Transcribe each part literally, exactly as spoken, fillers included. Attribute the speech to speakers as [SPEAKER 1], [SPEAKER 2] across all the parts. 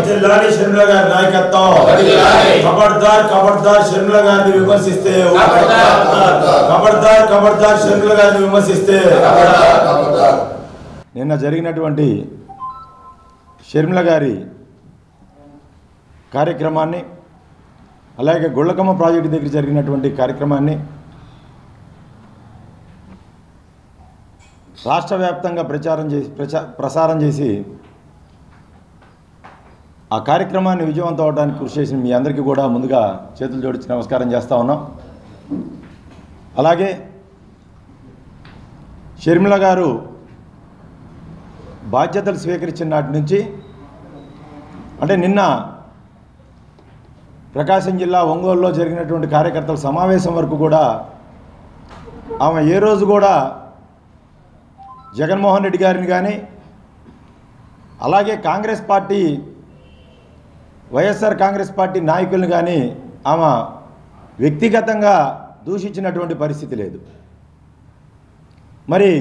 [SPEAKER 1] వర్ధిల్లాలి షర్మిల గారి నాయకత్వం ఖబర్దార్ ఖబర్దార్ షర్మిల గారిని విమర్శిస్తే ఖబర్దార్ ఖబర్దార్ షర్మిల గారిని విమర్శిస్తే నిన్న జరిగినటువంటి షర్మిల గారి కార్యక్రమాన్ని అలాగే గుళ్ళకమ్మ ప్రాజెక్టు దగ్గర జరిగినటువంటి కార్యక్రమాన్ని రాష్ట్ర వ్యాప్తంగా ప్రచారం చేసి ప్రచా ప్రసారం చేసి ఆ కార్యక్రమాన్ని విజయవంతం అవడానికి కృషి చేసిన మీ అందరికీ కూడా ముందుగా చేతులు జోడించి నమస్కారం చేస్తూ ఉన్నాం. అలాగే షర్మిల గారు బాధ్యతలు స్వీకరించిన నాటి నుంచి అంటే నిన్న ప్రకాశం జిల్లా ఒంగోలులో జరిగినటువంటి కార్యకర్తల సమావేశం వరకు కూడా ఆమె ఏ రోజు కూడా జగన్మోహన్ రెడ్డి గారిని కానీ అలాగే Congress party YSR Congress party నాయకులను కానీ ఆమె వ్యక్తిగతంగా దూషించినటువంటి పరిస్థితి లేదు. మరి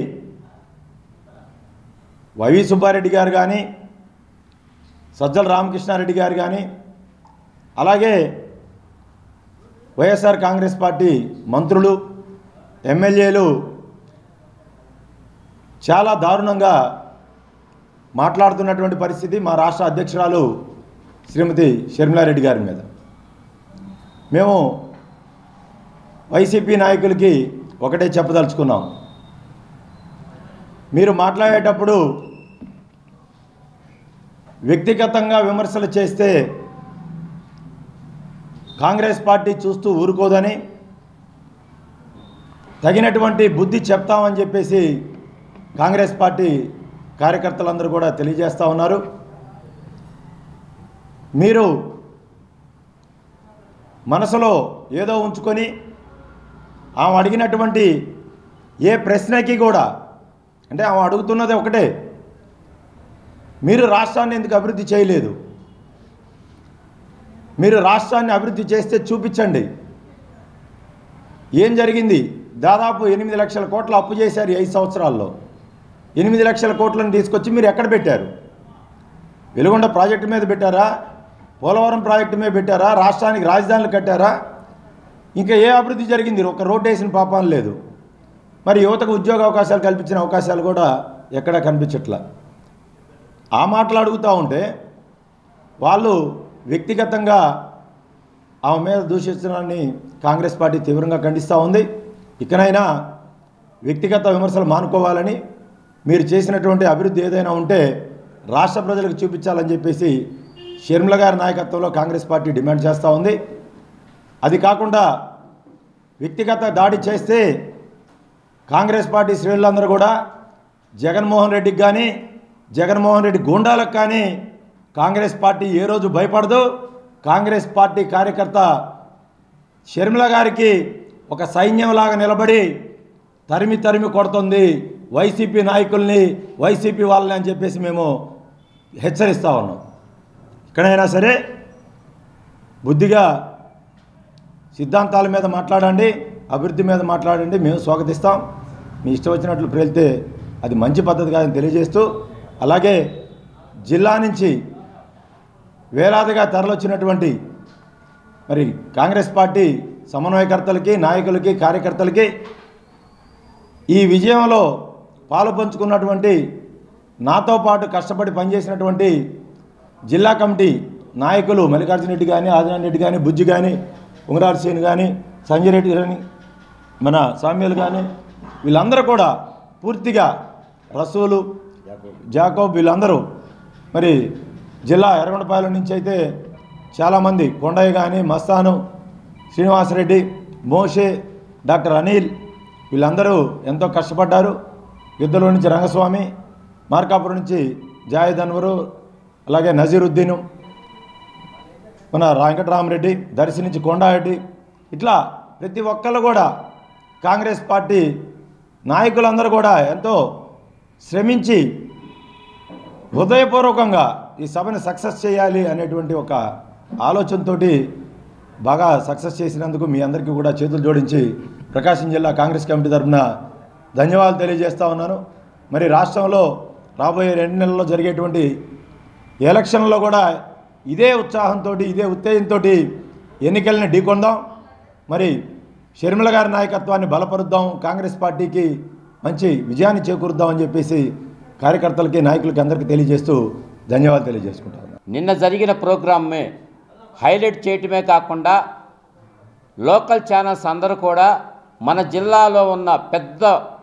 [SPEAKER 1] వైవి సుబ్బారెడ్డి గారు కానీ సజ్జల రామకృష్ణారెడ్డి గారు కానీ అలాగే వైఎస్ఆర్ కాంగ్రెస్ పార్టీ మంత్రులు ఎమ్మెల్యేలు చాలా దారుణంగా మాట్లాడుతున్నటువంటి పరిస్థితి మా రాష్ట్ర అధ్యక్షురాలు శ్రీమతి షర్మిలారెడ్డి గారి మీద. మేము వైసీపీ నాయకులకి ఒకటే చెప్పదలుచుకున్నాం, మీరు మాట్లాడేటప్పుడు వ్యక్తిగతంగా విమర్శలు చేస్తే కాంగ్రెస్ పార్టీ చూస్తూ ఊరుకోదని తగినటువంటి బుద్ధి చెప్తామని చెప్పేసి కాంగ్రెస్ పార్టీ కార్యకర్తలందరూ కూడా తెలియజేస్తూ ఉన్నారు. మీరు మనసులో ఏదో ఉంచుకొని ఆమె అడిగినటువంటి ఏ ప్రశ్నకి కూడా అంటే ఆమె అడుగుతున్నది ఒకటే, మీరు రాష్ట్రాన్ని ఎందుకు అభివృద్ధి చేయలేదు, మీరు రాష్ట్రాన్ని అభివృద్ధి చేస్తే చూపించండి. ఏం జరిగింది? దాదాపు ఎనిమిది లక్షల కోట్ల అప్పు చేశారు ఈ ఐదు సంవత్సరాల్లో. ఎనిమిది లక్షల కోట్లను తీసుకొచ్చి మీరు ఎక్కడ పెట్టారు? వెలుగొండ ప్రాజెక్టు మీద పెట్టారా? పోలవరం ప్రాజెక్టు మీద పెట్టారా? రాష్ట్రానికి రాజధానులు కట్టారా? ఇంకా ఏ అభివృద్ధి జరిగింది? ఒక రోడ్డు వేసిన పాపం లేదు. మరి యువతకు ఉద్యోగ అవకాశాలు కల్పించిన అవకాశాలు కూడా ఎక్కడా కనిపించట్లా. ఆ మాటలు అడుగుతూ ఉంటే వాళ్ళు వ్యక్తిగతంగా ఆమె మీద దూషించడాన్ని కాంగ్రెస్ పార్టీ తీవ్రంగా ఖండిస్తూ ఉంది. ఇకనైనా వ్యక్తిగత విమర్శలు మానుకోవాలని, మీరు చేసినటువంటి అభివృద్ధి ఏదైనా ఉంటే రాష్ట్ర ప్రజలకు చూపించాలని చెప్పేసి షర్మిల గారి నాయకత్వంలో కాంగ్రెస్ పార్టీ డిమాండ్ చేస్తూ ఉంది. అది కాకుండా వ్యక్తిగత దాడి చేస్తే కాంగ్రెస్ పార్టీ శ్రేణులందరూ కూడా జగన్మోహన్ రెడ్డికి కానీ జగన్మోహన్ రెడ్డి గూండాలకు కానీ కాంగ్రెస్ పార్టీ ఏ రోజు భయపడదు. కాంగ్రెస్ పార్టీ కార్యకర్త షర్మిల గారికి ఒక సైన్యంలాగా నిలబడి తరిమి తరిమి కొడుతుంది వైసీపీ నాయకుల్ని, వైసీపీ వాళ్ళని అని చెప్పేసి మేము హెచ్చరిస్తూ ఉన్నాం. ఎక్కడైనా సరే బుద్ధిగా సిద్ధాంతాల మీద మాట్లాడండి, అభివృద్ధి మీద మాట్లాడండి, మేము స్వాగతిస్తాం. మీ ఇష్టం వచ్చినట్లు ప్రేలితే అది మంచి పద్ధతి కాదని తెలియజేస్తూ, అలాగే జిల్లా నుంచి వేలాదిగా తరలొచ్చినటువంటి మరి కాంగ్రెస్ పార్టీ సమన్వయకర్తలకి, నాయకులకి, కార్యకర్తలకి ఈ విజయంలో పాలు పంచుకున్నటువంటి నాతో పాటు కష్టపడి పనిచేసినటువంటి జిల్లా కమిటీ నాయకులు మల్లికార్జున రెడ్డి కానీ, ఆదినారాయణ రెడ్డి కానీ, బుజ్జి కానీ, ఉంగరాజు సేన్ కానీ, సంజయ్ రెడ్డి కానీ, మన సామ్యులు కానీ, వీళ్ళందరూ కూడా పూర్తిగా రసూలు, జాకోబ్ వీళ్ళందరూ మరి జిల్లా ఎర్రగొండపాలెం నుంచి అయితే చాలామంది కొండయ్య కానీ, మస్తాను, శ్రీనివాసరెడ్డి, మోషే, డాక్టర్ అనిల్ వీళ్ళందరూ ఎంతో కష్టపడ్డారు. యుద్ధలో నుంచి రంగస్వామి, మార్కాపురం నుంచి జాయిద్ అన్వరు, అలాగే నజీరుద్దీను, మన వెంకటరామరెడ్డి, దర్శి నుంచి కొండారెడ్డి, ఇట్లా ప్రతి ఒక్కళ్ళు కూడా కాంగ్రెస్ పార్టీ నాయకులందరూ కూడా ఎంతో శ్రమించి హృదయపూర్వకంగా ఈ సభను సక్సెస్ చేయాలి అనేటువంటి ఒక ఆలోచనతో బాగా సక్సెస్ చేసినందుకు మీ అందరికీ కూడా చేతులు జోడించి ప్రకాశం జిల్లా కాంగ్రెస్ కమిటీ తరఫున ధన్యవాదాలు తెలియజేస్తూ ఉన్నాను. మరి రాష్ట్రంలో రాబోయే రెండు నెలల్లో జరిగేటువంటి ఎలక్షన్లో కూడా ఇదే ఉత్సాహంతో ఇదే ఉత్తేజంతో ఎన్నికలను ఢీకొందాం. మరి షర్మిల గారి నాయకత్వాన్ని బలపరుద్దాం, కాంగ్రెస్ పార్టీకి మంచి విజయాన్ని చేకూరుద్దామని చెప్పేసి కార్యకర్తలకి నాయకులకి అందరికీ తెలియజేస్తూ ధన్యవాదాలు తెలియజేసుకుంటాను.
[SPEAKER 2] నిన్న జరిగిన ప్రోగ్రామ్ని హైలైట్ చేయటమే కాకుండా లోకల్ ఛానల్స్ అందరూ కూడా మన జిల్లాలో ఉన్న పెద్ద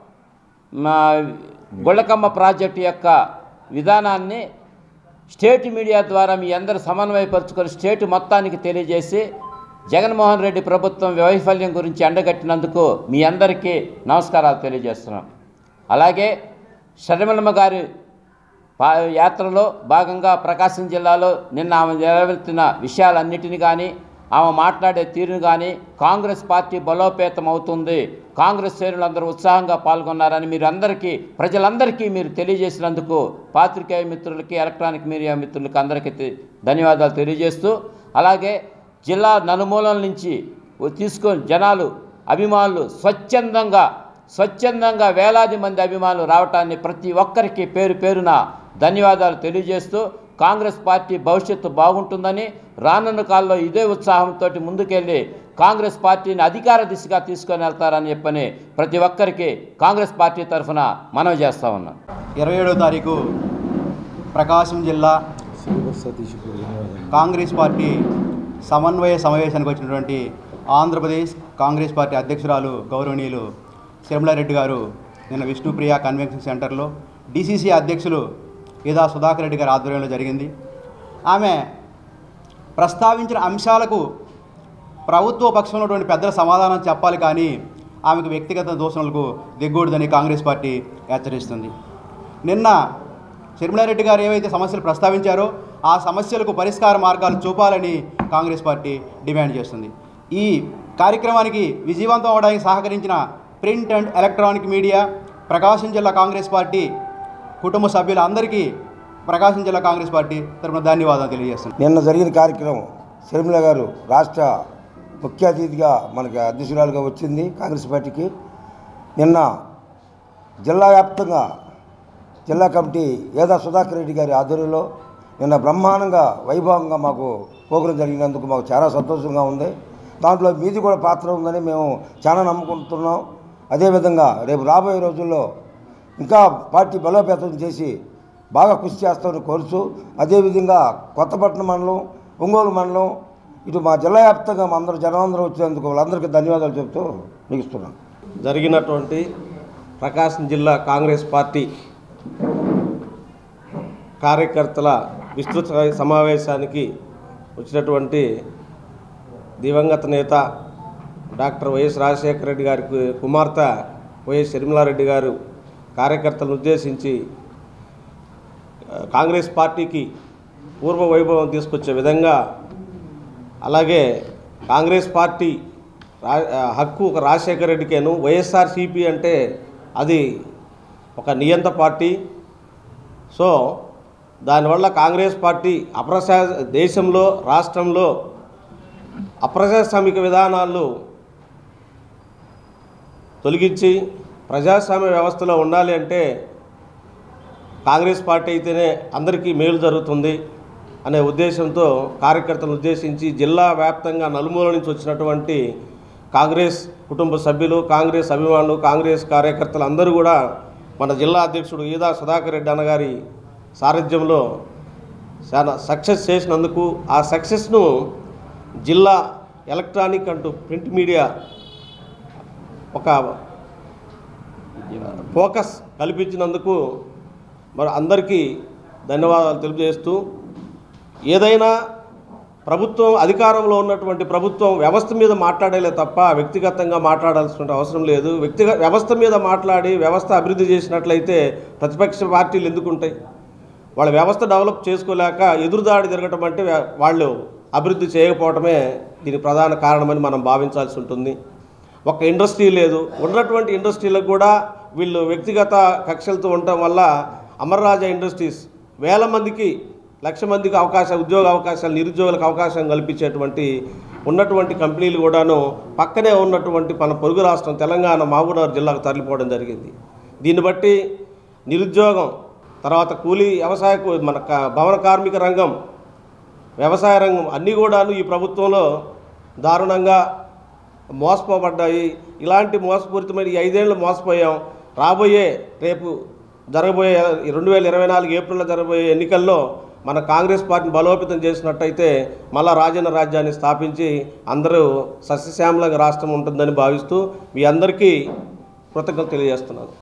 [SPEAKER 2] గుళ్ళకమ్మ ప్రాజెక్టు యొక్క విధానాన్ని స్టేట్ మీడియా ద్వారా మీ అందరూ సమన్వయపరుచుకొని స్టేట్ మొత్తానికి తెలియజేసి జగన్మోహన్ రెడ్డి ప్రభుత్వం వైఫల్యం గురించి ఎండగట్టినందుకు మీ అందరికీ నమస్కారాలు తెలియజేస్తున్నాం. అలాగే షర్మిలమ్మ గారి యాత్రలో భాగంగా ప్రకాశం జిల్లాలో నిన్న ఆమె నెరవేర్చిన విషయాలన్నిటిని కానీ ఆమె మాట్లాడే తీరును కానీ కాంగ్రెస్ పార్టీ బలోపేతం అవుతుంది, కాంగ్రెస్ శ్రేణులందరూ ఉత్సాహంగా పాల్గొన్నారని మీరు అందరికీ ప్రజలందరికీ మీరు తెలియజేసినందుకు పాత్రికేయ మిత్రులకి ఎలక్ట్రానిక్ మీడియా మిత్రులకి అందరికీ ధన్యవాదాలు తెలియజేస్తూ, అలాగే జిల్లా నలుమూలల నుంచి తీసుకొని జనాలు అభిమానులు స్వచ్ఛందంగా స్వచ్ఛందంగా వేలాది మంది అభిమానులు రావటాన్ని ప్రతి ఒక్కరికి పేరు పేరున ధన్యవాదాలు తెలియజేస్తూ కాంగ్రెస్ పార్టీ భవిష్యత్తు బాగుంటుందని రానున్న కాలంలో ఇదే ఉత్సాహంతో ముందుకెళ్ళి కాంగ్రెస్ పార్టీని అధికార దిశగా తీసుకొని వెళ్తారని చెప్పని ప్రతి ఒక్కరికి కాంగ్రెస్ పార్టీ తరఫున మనవి చేస్తూ ఉన్నాం.
[SPEAKER 3] ఇరవై ఏడో తారీఖు ప్రకాశం జిల్లా కాంగ్రెస్ పార్టీ సమన్వయ సమావేశానికి వచ్చినటువంటి ఆంధ్రప్రదేశ్ కాంగ్రెస్ పార్టీ అధ్యక్షురాలు గౌరవనీయులు షర్మిలారెడ్డి గారు నిన్న విష్ణుప్రియ కన్వెన్షన్ సెంటర్లో డీసీసీ అధ్యక్షులు ఈదా సుధాకర్ రెడ్డి గారి ఆధ్వర్యంలో జరిగింది. ఆమె ప్రస్తావించిన అంశాలకు ప్రభుత్వ పక్షంలో ఉన్నటువంటి పెద్దల సమాధానం చెప్పాలి, కానీ ఆమెకు వ్యక్తిగత దూషణలకు దిగ్గూడదని కాంగ్రెస్ పార్టీ హెచ్చరిస్తుంది. నిన్న షర్మిలారెడ్డి గారు ఏవైతే సమస్యలు ప్రస్తావించారో ఆ సమస్యలకు పరిష్కార మార్గాలు చూపాలని కాంగ్రెస్ పార్టీ డిమాండ్ చేస్తుంది. ఈ కార్యక్రమానికి విజయవంతం అవడానికి సహకరించిన print and electronic media, Prakasam జిల్లా కాంగ్రెస్ పార్టీ కుటుంబ సభ్యులందరికీ ప్రకాశం జిల్లా కాంగ్రెస్ పార్టీ తరఫున ధన్యవాదాలు తెలియజేస్తున్నాను.
[SPEAKER 4] నిన్న జరిగిన కార్యక్రమం షర్మిల గారు రాష్ట్ర ముఖ్య అతిథిగా మనకి అధ్యక్షురాలుగా వచ్చింది కాంగ్రెస్ పార్టీకి. నిన్న జిల్లా వ్యాప్తంగా జిల్లా కమిటీ ఏదా సుధాకర్ రెడ్డి గారి ఆధ్వర్యంలో నిన్న బ్రహ్మాండంగా వైభవంగా మాకు ప్రోగ్రాం జరిగినందుకు మాకు చాలా సంతోషంగా ఉంది. దాంట్లో మీది కూడా పాత్ర ఉందని మేము చాలా నమ్ముకుంటున్నాం. అదేవిధంగా రేపు రాబోయే రోజుల్లో ఇంకా పార్టీ బలోపేతం చేసి బాగా కృషి చేస్తామని కోరుచు, అదేవిధంగా కొత్తపట్నం మండలం, ఒంగోలు మండలం, ఇటు మా జిల్లా వ్యాప్తంగా మా అందరూ జనాలందరూ వచ్చేందుకు వాళ్ళందరికీ ధన్యవాదాలు చెబుతూ ముగిస్తున్నాం.
[SPEAKER 5] జరిగినటువంటి ప్రకాశం జిల్లా కాంగ్రెస్ పార్టీ కార్యకర్తల విస్తృత సమావేశానికి వచ్చినటువంటి దివంగత నేత డాక్టర్ వైఎస్ రాజశేఖర రెడ్డి గారి కుమార్తె వైఎస్ షర్మిలారెడ్డి గారు కార్యకర్తలను ఉద్దేశించి కాంగ్రెస్ పార్టీకి పూర్వ వైభవం తీసుకొచ్చే విధంగా, అలాగే కాంగ్రెస్ పార్టీ హక్కు ఒక రాజశేఖర రెడ్డికేను, వైఎస్ఆర్సీపీ అంటే అది ఒక నియంత పార్టీ. సో దానివల్ల కాంగ్రెస్ పార్టీ అప్రజా దేశంలో రాష్ట్రంలో అప్రజాస్వామిక విధానాలు తొలగించి ప్రజాస్వామ్య వ్యవస్థలో ఉండాలి అంటే కాంగ్రెస్ పార్టీ అయితేనే అందరికీ మేలు జరుగుతుంది అనే ఉద్దేశంతో కార్యకర్తలను ఉద్దేశించి జిల్లా వ్యాప్తంగా నలుమూల నుంచి వచ్చినటువంటి కాంగ్రెస్ కుటుంబ సభ్యులు, కాంగ్రెస్ అభిమానులు, కాంగ్రెస్ కార్యకర్తలు అందరూ కూడా మన జిల్లా అధ్యక్షుడు ఈదా సుధాకర్ రెడ్డి అన్నగారి సారథ్యంలో చాలా సక్సెస్ చేసినందుకు, ఆ సక్సెస్ను జిల్లా ఎలక్ట్రానిక్ అంటూ ప్రింట్ మీడియా ఒక ఫోకస్ కల్పించినందుకు మరి అందరికీ ధన్యవాదాలు తెలియజేస్తూ, ఏదైనా ప్రభుత్వం అధికారంలో ఉన్నటువంటి ప్రభుత్వం వ్యవస్థ మీద మాట్లాడేలే తప్ప వ్యక్తిగతంగా మాట్లాడాల్సిన అవసరం లేదు. వ్యక్తిగత వ్యవస్థ మీద మాట్లాడి వ్యవస్థ అభివృద్ధి చేసినట్లయితే ప్రతిపక్ష పార్టీలు ఎందుకుంటాయి? వాళ్ళ వ్యవస్థ డెవలప్ చేసుకోలేక ఎదురుదాడి జరగటం అంటే వాళ్ళు అభివృద్ధి చేయకపోవటమే దీని ప్రధాన కారణమని మనం భావించాల్సి ఉంటుంది. ఒక ఇండస్ట్రీ లేదు, ఉన్నటువంటి ఇండస్ట్రీలకు కూడా వీళ్ళు వ్యక్తిగత కక్షలతో ఉండటం వల్ల అమర్రాజా ఇండస్ట్రీస్ వేల మందికి లక్ష మందికి అవకాశం ఉద్యోగ అవకాశాలు నిరుద్యోగులకు అవకాశం కల్పించేటువంటి ఉన్నటువంటి కంపెనీలు కూడాను పక్కనే ఉన్నటువంటి మన పొరుగు రాష్ట్రం తెలంగాణ మహబూబ్నగర్ జిల్లాకు తరలిపోవడం జరిగింది. దీన్ని బట్టి నిరుద్యోగం, తర్వాత కూలీ వ్యవసాయ మన భవన కార్మిక రంగం వ్యవసాయ రంగం అన్నీ కూడాను ఈ ప్రభుత్వంలో దారుణంగా మోసపోబడ్డాయి. ఇలాంటి మోసపూరితమైన ఈ ఐదేళ్ళు మోసపోయాం. రాబోయే రేపు జరగబోయే రెండు వేల ఇరవై నాలుగు ఏప్రిల్లో జరగబోయే ఎన్నికల్లో మన కాంగ్రెస్ పార్టీని బలోపేతం చేసినట్టయితే మళ్ళా రాజన్న రాజ్యాన్ని స్థాపించి అందరూ సస్యశ్యామలంగా రాష్ట్రం ఉంటుందని భావిస్తూ మీ అందరికీ కృతజ్ఞతలు తెలియజేస్తున్నాను.